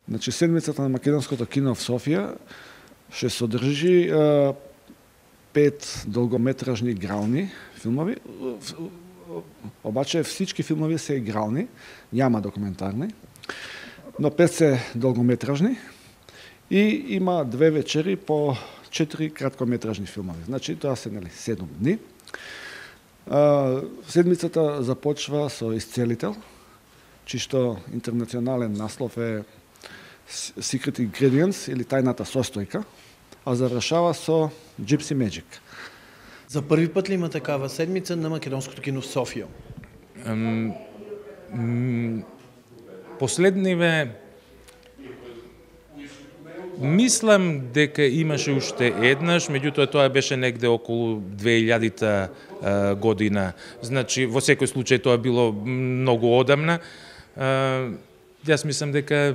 Значи, седмицата на македонското кино в Софија ще содржи 5 долгометражни игрални филмови. Обаче всички филмови се игрални, няма документарни, но 5 се долгометражни и има 2 вечери по 4 краткометражни филмови. Значи тоа се 7 дни. Седмицата започва со Исцелител, чишто интернационален наслов е Secret Ingredients или тајната состојка, а завршава со Gypsy Magic. За први път ли има такава седмица на македонското кино в Софија? Последниве мислам дека имаше уште еднаш, меѓутоа тоа беше негде околу 2000-та година. Значи, во секој случај тоа било многу одамна. Јас мислам дека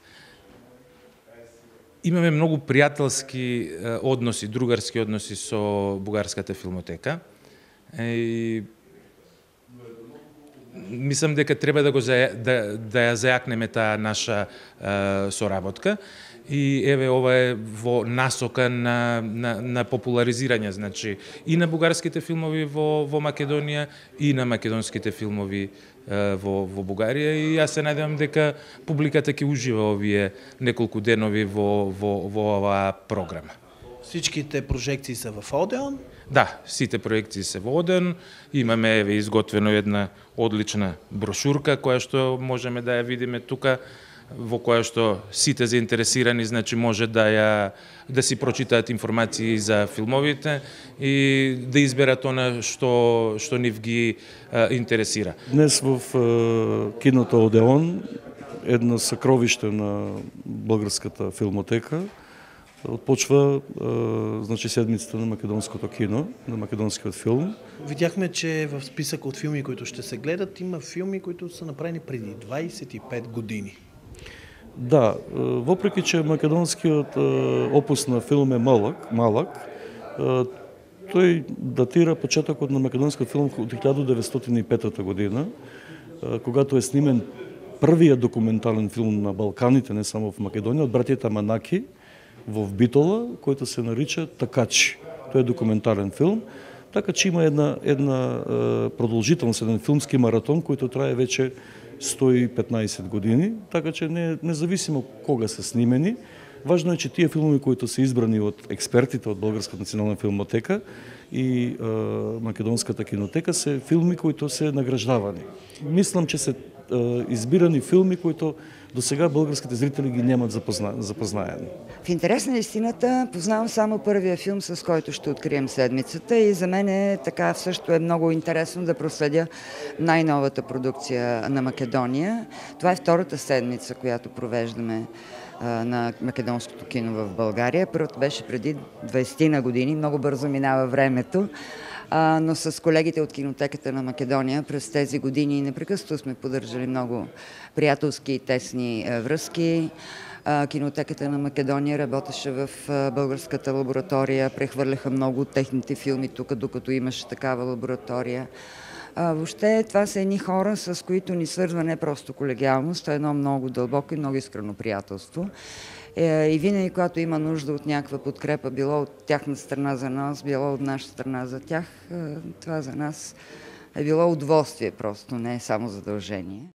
имаме многу пријателски односи, другарски односи со бугарската филмотека. И мислам дека треба да ја зајакнеме таа наша соработка. И еве ова е во насока на популаризирање, значи и на бугарските филмови во Македонија и на македонските филмови во Бугарија, и јас се надевам дека публиката ќе ужива овие неколку денови во оваа програма. Всичките прожекции се во Одеон? Да, сите проекции се во Одеон. Имаме еве изготвено една одлична брошурка која што можеме да ја видиме тука, во која што сите заинтересирани, значи може да си прочитаат информации за филмовите и да изберат она што нив ги интересира. Днес в киното Одеон, една сакровиште на българската филмотека, отпочва значи седмицата на македонското кино, на македонскиот филм. Видяхме, че в списък от филми, които ще се гледат, има филми, които са направени преди 25 години. Да, въпреки че македонскиот опус на филм е малък, той датира почетокот на македонскиот филм от 1905 година, когато е снимен првият документален филм на Балканите, не само в Македония, от братята Манаки в Битола, който се нарича Такачи. Той е документален филм. Така че има една продължителност, един филмски маратон, който трае вече 115 години, така че независимо кога са снимени, важно е, че тия филми, които са избрани от експертите от Българската национална филмотека и Македонската кинотека, са филми, които са награждавани. Мислям, че са избирани филми, които до сега българските зрители ги нямат запознаени. В интерес на истината познавам само първия филм, с който ще открием седмицата, и за мен е така също е много интересно да проследя най-новата продукция на Македония. Това е втората седмица, която провеждаме на македонското кино в България. Първото беше преди 20 на години, много бързо минава времето. Но с колегите от Кинотеката на Македония през тези години непрекъснато сме поддържали много приятелски и тесни връзки. Кинотеката на Македония работеше в българската лаборатория, прехвърляха много от техните филми тук, докато имаше такава лаборатория. Въобще това са едни хора, с които ни свързва не просто колегиалност, а едно много дълбоко и много искрено приятелство. И винаги, когато има нужда от някаква подкрепа, било от тяхна страна за нас, било от наша страна за тях, това за нас е било удоволствие просто, не е само задължение.